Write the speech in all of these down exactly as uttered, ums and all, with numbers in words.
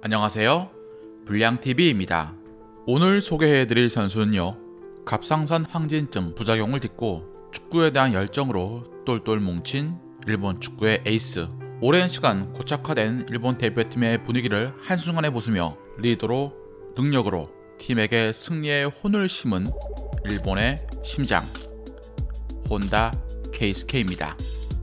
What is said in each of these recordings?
안녕하세요, 불량티비입니다. 오늘 소개해드릴 선수는요, 갑상선 항진증 부작용을 딛고 축구에 대한 열정으로 똘똘 뭉친 일본 축구의 에이스, 오랜 시간 고착화된 일본 대표팀의 분위기를 한순간에 부수며 리더로 능력으로 팀에게 승리의 혼을 심은 일본의 심장, 혼다 케이스케이입니다.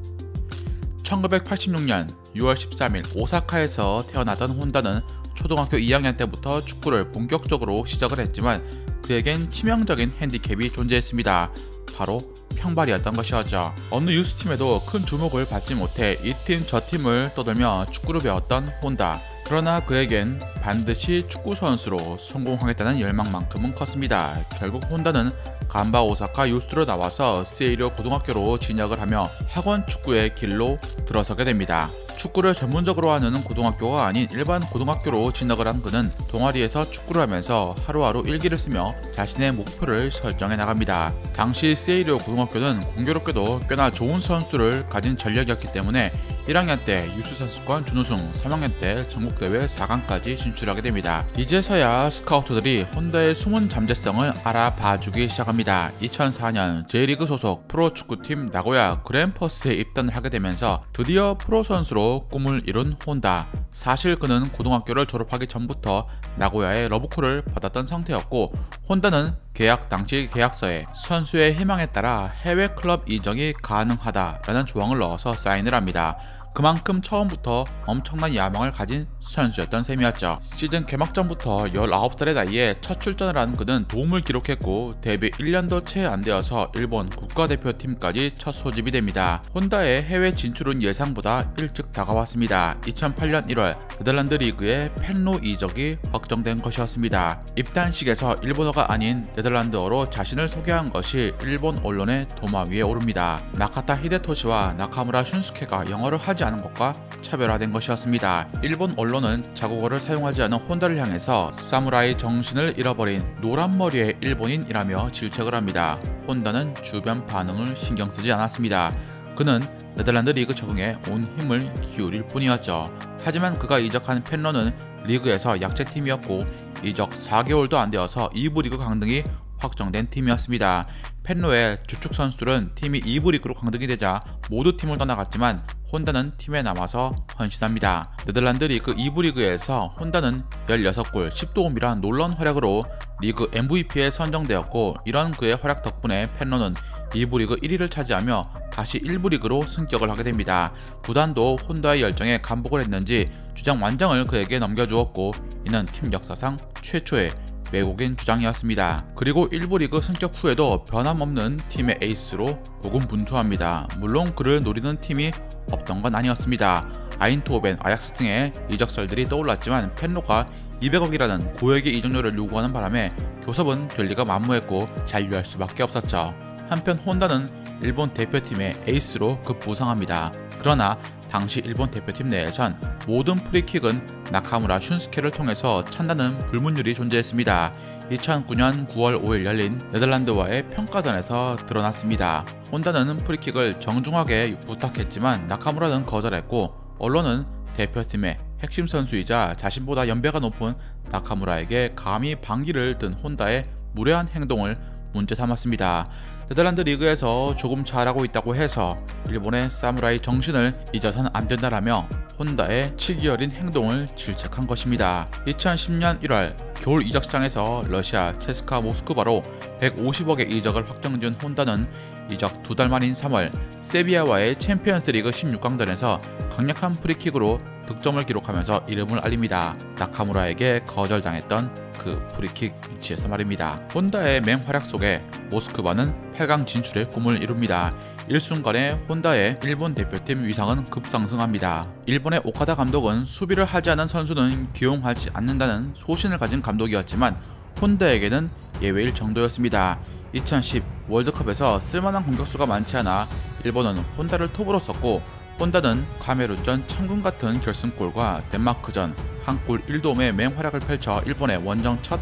천구백팔십육 년 유월 십삼일 오사카에서 태어나던 혼다는 초등학교 이 학년 때부터 축구를 본격적으로 시작을 했지만 그에겐 치명적인 핸디캡이 존재했습니다. 바로 평발이었던 것이었죠. 어느 유스팀에도 큰 주목을 받지 못해 이 팀 저 팀을 떠돌며 축구를 배웠던 혼다. 그러나 그에겐 반드시 축구 선수로 성공하겠다는 열망만큼은 컸습니다. 결국 혼다는 간바 오사카 유스로 나와서 세이료 고등학교로 진학을 하며 학원 축구의 길로 들어서게 됩니다. 축구를 전문적으로 하는 고등학교가 아닌 일반 고등학교로 진학을 한 그는 동아리에서 축구를 하면서 하루하루 일기를 쓰며 자신의 목표를 설정해 나갑니다. 당시 세이료 고등학교는 공교롭게도 꽤나 좋은 선수들을 가진 전력이었기 때문에 일 학년 때 유스 선수권 준우승, 삼 학년 때 전국대회 사 강까지 진출하게 됩니다. 이제서야 스카우터들이 혼다의 숨은 잠재성을 알아봐주기 시작합니다. 이천사 년 J리그 소속 프로축구팀 나고야 그랜퍼스에 입단을 하게 되면서 드디어 프로 선수로 꿈을 이룬 혼다. 사실 그는 고등학교를 졸업하기 전부터 나고야의 러브콜을 받았던 상태였고, 혼다는 계약 당시 계약서에 선수의 희망에 따라 해외 클럽 이적이 가능하다라는 조항을 넣어서 사인을 합니다. 그만큼 처음부터 엄청난 야망을 가진 선수였던 셈이었죠. 시즌 개막전부터 열아홉 살의 나이에 첫 출전을 한 그는 도움을 기록했고 데뷔 일 년도 채 안 되어서 일본 국가대표팀까지 첫 소집이 됩니다. 혼다의 해외 진출은 예상보다 일찍 다가왔습니다. 이천팔 년 일월 네덜란드 리그의 펜로 이적이 확정된 것이었습니다. 입단식에서 일본어가 아닌 네덜란드어로 자신을 소개한 것이 일본 언론의 도마 위에 오릅니다. 나카타 히데토시와 나카무라 슌스케가 영어를 하지 않은 것과 차별화된 것이었습니다. 일본 언론은 자국어를 사용하지 않은 혼다를 향해서 사무라이 정신을 잃어버린 노란머리의 일본인이라며 질책을 합니다. 혼다는 주변 반응을 신경 쓰지 않았습니다. 그는 네덜란드 리그 적응에 온 힘을 기울일 뿐이었죠. 하지만 그가 이적한 펜로는 리그에서 약체팀이었고 이적 사 개월도 안 되어서 이 부 리그 강등이 확정된 팀이었습니다. 펜로의 주축 선수들은 팀이 이 부 리그로 강등이 되자 모두 팀을 떠나갔지만 혼다는 팀에 남아서 헌신합니다. 네덜란드 리그 이 부 리그에서 혼다는 열여섯 골 십 도움이란 놀라운 활약으로 리그 엠브이피에 선정되었고, 이런 그의 활약 덕분에 펜로는 이 부 리그 일 위를 차지하며 다시 일 부 리그로 승격을 하게 됩니다. 구단도 혼다의 열정에 감복을 했는지 주장 완장을 그에게 넘겨주었고, 이는 팀 역사상 최초의 외국인 주장이었습니다. 그리고 일 부 리그 승격 후에도 변함없는 팀의 에이스로 고군분투합니다. 물론 그를 노리는 팀이 없던 건 아니었습니다. 아인트호벤, 아약스 등의 이적설들이 떠올랐지만 펜로가 이백억이라는 고액의 이적료를 요구하는 바람에 교섭은 결리가 만무했고 잔류할 수밖에 없었죠. 한편 혼다는 일본 대표팀의 에이스로 급부상합니다. 그러나 당시 일본 대표팀 내에선 모든 프리킥은 나카무라 슌스케를 통해서 찬다는 불문율이 존재했습니다. 이천구 년 구월 오일 열린 네덜란드와의 평가전에서 드러났습니다. 혼다는 프리킥을 정중하게 부탁했지만 나카무라는 거절했고, 언론은 대표팀의 핵심 선수이자 자신보다 연배가 높은 나카무라에게 감히 반기를 든 혼다의 무례한 행동을 문제 삼았습니다. 네덜란드 리그에서 조금 잘하고 있다고 해서 일본의 사무라이 정신을 잊어선 안 된다라며 혼다의 치기 어린 행동을 질책한 것입니다. 이천십 년 일월 겨울 이적 시장에서 러시아 체스카 모스크바로 백오십억의 이적을 확정지은 혼다는 이적 두 달 만인 삼월 세비야와의 챔피언스리그 십육 강전에서 강력한 프리킥으로 득점을 기록하면서 이름을 알립니다. 나카무라에게 거절당했던 그 프리킥 위치에서 말입니다. 혼다의 맹활약 속에 모스크바는 팔 강 진출의 꿈을 이룹니다. 일순간에 혼다의 일본 대표팀 위상은 급상승합니다. 일본의 오카다 감독은 수비를 하지 않은 선수는 기용하지 않는다는 소신을 가진 감독이었지만 혼다에게는 예외일 정도였습니다. 이천십 월드컵에서 쓸만한 공격수가 많지 않아 일본은 혼다를 톱으로 썼고, 혼다는 카메룬전 천군 같은 결승골과 덴마크전 한 골 일 도움의 맹활약을 펼쳐 일본의 원정 첫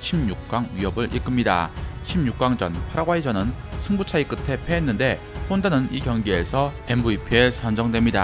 십육 강 위협을 이끕니다. 십육 강전 파라과이전은 승부차이 끝에 패했는데 혼다는 이 경기에서 엠브이피에 선정됩니다.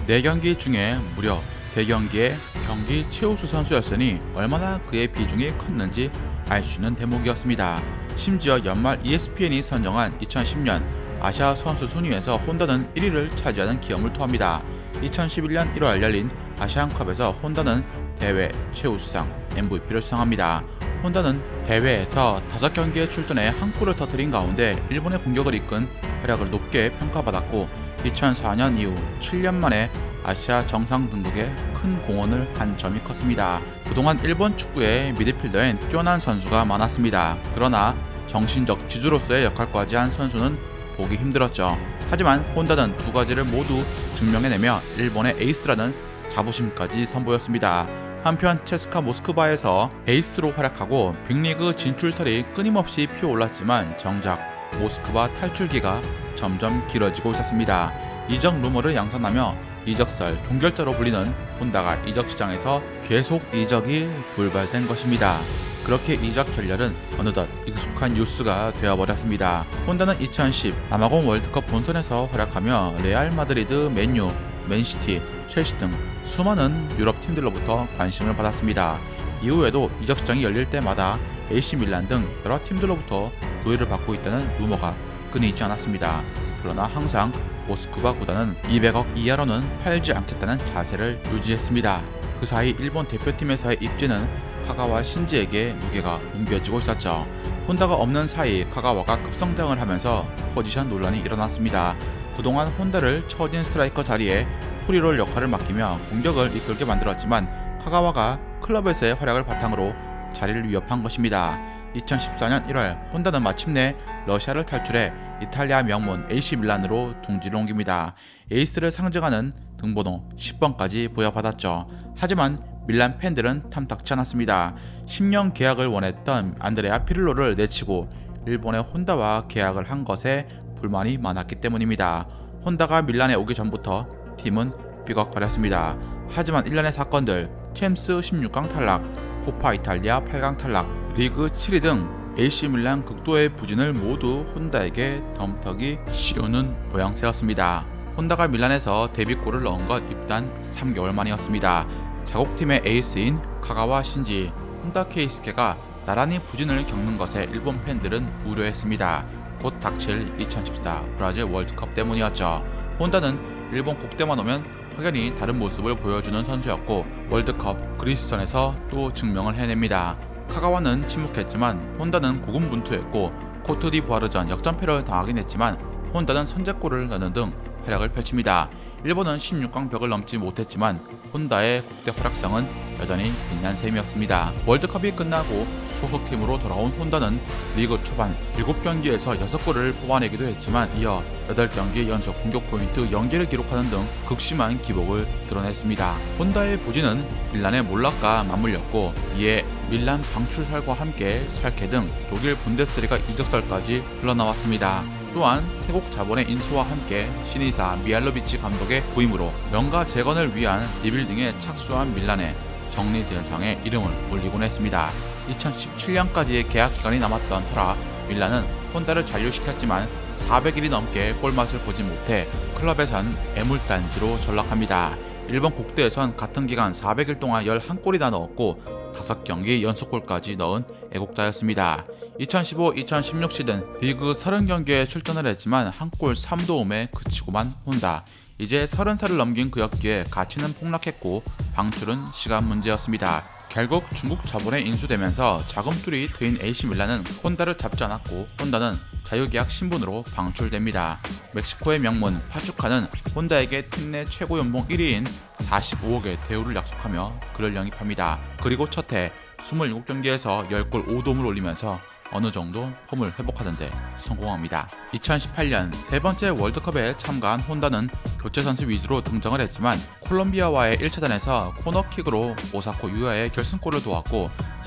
네 경기 중에 무려 세 경기의 경기 최우수 선수였으니 얼마나 그의 비중이 컸는지 알 수 있는 대목이었습니다. 심지어 연말 이에스피엔이 선정한 이천십 년 아시아 선수 순위에서 혼다는 일 위를 차지하는 기염을 토합니다. 이천십일 년 일월 열린 아시안컵에서 혼다는 대회 최우수상 엠브이피를 수상합니다. 혼다는 대회에서 다섯 경기에 출전해 한 골을 터뜨린 가운데 일본의 공격을 이끈 활약을 높게 평가받았고 이천사 년 이후 칠 년 만에 아시아 정상 등극에 큰 공헌을 한 점이 컸습니다. 그동안 일본 축구의 미드필더엔 뛰어난 선수가 많았습니다. 그러나 정신적 지주로서의 역할까지 한 선수는 보기 힘들었죠. 하지만 혼다는 두 가지를 모두 증명해내며 일본의 에이스라는 자부심까지 선보였습니다. 한편 체스카 모스크바에서 에이스로 활약하고 빅리그 진출설이 끊임없이 피어올랐지만 정작 모스크바 탈출기가 점점 길어지고 있었습니다. 이적 루머를 양산하며 이적설 종결자로 불리는 혼다가 이적 시장에서 계속 이적이 불발된 것입니다. 그렇게 이적 결렬은 어느덧 익숙한 뉴스가 되어버렸습니다. 혼다는 이천십 남아공 월드컵 본선에서 활약하며 레알 마드리드, 맨유, 맨시티, 첼시 등 수많은 유럽 팀들로부터 관심을 받았습니다. 이후에도 이적 시장이 열릴 때마다 에이씨 밀란 등 여러 팀들로부터 조회를 받고 있다는 루머가 끊이지 않았습니다. 그러나 항상 모스크바 구단은 이백억 이하로는 팔지 않겠다는 자세를 유지했습니다. 그 사이 일본 대표팀에서의 입지는 카가와 신지에게 무게가 옮겨지고 있었죠. 혼다가 없는 사이 카가와가 급성장을 하면서 포지션 논란이 일어났습니다. 그동안 혼다를 처진 스트라이커 자리에 프리롤 역할을 맡기며 공격을 이끌게 만들었지만 카가와가 클럽에서의 활약을 바탕으로 자리를 위협한 것입니다. 이천십사 년 일월 혼다는 마침내 러시아를 탈출해 이탈리아 명문 에이씨 밀란으로 둥지를 옮깁니다. 에이스를 상징하는 등번호 십 번까지 부여받았죠. 하지만 밀란 팬들은 탐탁치 않았습니다. 십 년 계약을 원했던 안드레아 피를로를 내치고 일본의 혼다와 계약을 한 것에 불만이 많았기 때문입니다. 혼다가 밀란에 오기 전부터 팀은 삐걱거렸습니다. 하지만 일련의 사건들, 챔스 십육 강 탈락, 코파 이탈리아 팔 강 탈락, 리그 칠 위 등 에이씨 밀란 극도의 부진을 모두 혼다에게 덤터기 씌우는 모양새였습니다. 혼다가 밀란에서 데뷔골을 넣은 것 입단 삼 개월 만이었습니다. 자국팀의 에이스인 카가와 신지, 혼다 케이스케가 나란히 부진을 겪는 것에 일본 팬들은 우려했습니다. 곧 닥칠 이천십사 브라질 월드컵 때문이었죠. 혼다는 일본 국대만 오면 확연히 다른 모습을 보여주는 선수였고 월드컵 그리스전에서 또 증명을 해냅니다. 카가와는 침묵했지만 혼다는 고군분투했고 코트디부아르전 역전패를 당하긴 했지만 혼다는 선제골을 넣는 등 활약을 펼칩니다. 일본은 십육 강 벽을 넘지 못했지만 혼다의 국대 활약상은 여전히 빛난 셈이었습니다. 월드컵이 끝나고 소속팀으로 돌아온 혼다는 리그 초반 일곱 경기에서 여섯 골을 뽑아내기도 했지만 이어 여덟 경기 연속 공격 포인트 영 개를 기록하는 등 극심한 기복을 드러냈습니다. 혼다의 부진은 밀란의 몰락과 맞물렸고 이에 밀란 방출설과 함께 살케 등 독일 분데스리가 이적설까지 흘러나왔습니다. 또한 태국 자본의 인수와 함께 신이사 미알로비치 감독의 부임으로 명가 재건을 위한 리빌딩에 착수한 밀란에 정리 대상에 이름을 올리곤 했습니다. 이천십칠 년까지의 계약 기간이 남았던 터라 밀란은 혼다를 잔류시켰지만 사백 일이 넘게 골맛을 보지 못해 클럽에선 애물단지로 전락합니다. 일본 국대에선 같은 기간 사백 일 동안 열한 골이나 넣었고 다섯 경기 연속골까지 넣은 애국자였습니다. 이천십오 이천십육 시즌 리그 삼십 경기에 출전을 했지만 한 골 삼 도움에 그치고만 혼다. 이제 서른 살을 넘긴 그였기에 가치는 폭락했고 방출은 시간 문제였습니다. 결국 중국 자본에 인수되면서 자금줄이 트인 에이씨 밀란은 혼다를 잡지 않았고 혼다는 자유계약 신분으로 방출됩니다. 멕시코의 명문 파추카는 혼다에게 팀 내 최고 연봉 일 위인 사십오억의 대우를 약속하며 그를 영입합니다. 그리고 첫해 이십칠 경기에서 십 골 오 도움을 올리면서 어느 정도 폼을 회복하는데 성공합니다. 이천십팔 년 세 번째 월드컵에 참가한 혼다는 교체 선수 위주로 등장을 했지만 콜롬비아와의 일 차전에서 코너킥으로 오사코 유야의 결승골을 도왔고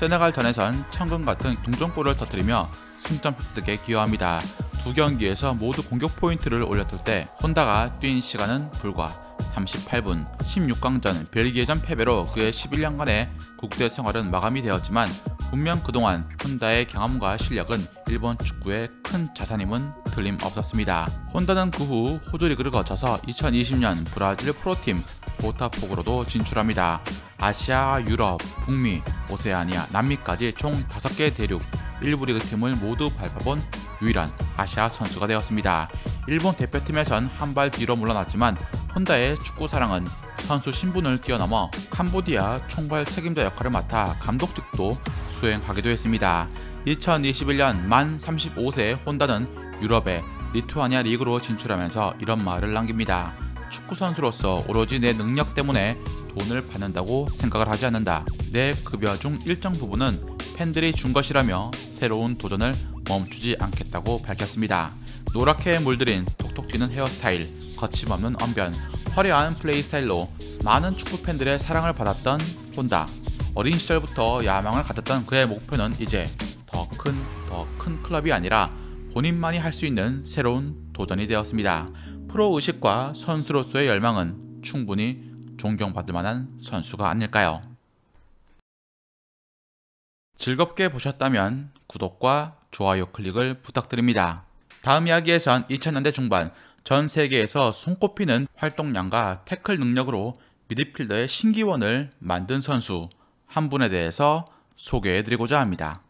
세네갈전에선 천금 같은 동점골을 터뜨리며 승점 획득에 기여합니다. 두 경기에서 모두 공격 포인트를 올렸을 때 혼다가 뛴 시간은 불과 삼십팔 분. 십육 강전 벨기에전 패배로 그의 십일 년간의 국대 생활은 마감이 되었지만 분명 그동안 혼다의 경험과 실력은 일본 축구의 큰 자산임은 틀림없었습니다. 혼다는 그 후 호주 리그를 거쳐서 이천이십 년 브라질 프로팀 보타포고로도 진출합니다. 아시아, 유럽, 북미, 오세아니아, 남미까지 총 다섯 개 대륙 일부 리그 팀을 모두 밟아본 유일한 아시아 선수가 되었습니다. 일본 대표팀에선 한 발 뒤로 물러났지만 혼다의 축구 사랑은 선수 신분을 뛰어넘어 캄보디아 총괄 책임자 역할을 맡아 감독직도 수행하기도 했습니다. 이천이십일 년 만 삼십오 세 혼다는 유럽의 리투아니아 리그로 진출하면서 이런 말을 남깁니다. 축구 선수로서 오로지 내 능력 때문에 돈을 받는다고 생각을 하지 않는다. 내 급여 중 일정 부분은 팬들이 준 것이라며 새로운 도전을 멈추지 않겠다고 밝혔습니다. 노랗게 물들인 톡톡 튀는 헤어스타일, 거침없는 언변, 화려한 플레이 스타일로 많은 축구 팬들의 사랑을 받았던 혼다. 어린 시절부터 야망을 가졌던 그의 목표는 이제 더 큰, 더 큰 클럽이 아니라 본인만이 할 수 있는 새로운 도전이 되었습니다. 프로 의식과 선수로서의 열망은 충분히 존경받을 만한 선수가 아닐까요? 즐겁게 보셨다면 구독과 좋아요 클릭을 부탁드립니다. 다음 이야기에선 이천 년대 중반 전 세계에서 손꼽히는 활동량과 태클 능력으로 미드필더의 신기원을 만든 선수 한 분에 대해서 소개해드리고자 합니다.